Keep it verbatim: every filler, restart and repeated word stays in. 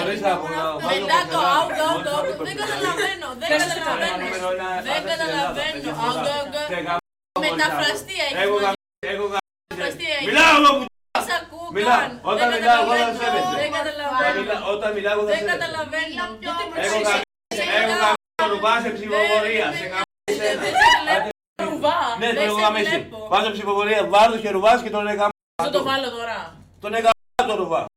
Λαρίσα, Μετά το άουγκα, άουγκα, δεν καταλαβαίνω, δεν καταλαβαίνω, δεν καταλαβαίνω, άουγκα, μεταφραστή έχει. Μεταφραστή έχει. Μιλάω εγώ που Σ' ακούω μιλάω, καν. όταν μιλάω εγώ δεν Δεν σέβεσαι. καταλαβαίνω. Όταν μιλάω εγώ δεν Δεν σέβεσαι. καταλαβαίνω. Γιατί Έχω προσέχεις. γαμίσει το ρουβά σε ψηφοφορία. Σε γαμίσει Δεν εσένα. σε βλέπω. Ρουβά. Ναι, τον Δεν έχω σε γαμίσει. βλέπω. Πάω σε ψηφοφορία, βάρδος και ρουβάς και τον έκανα. Θα το βάλω τώρα. Τον έκανα το ρουβά.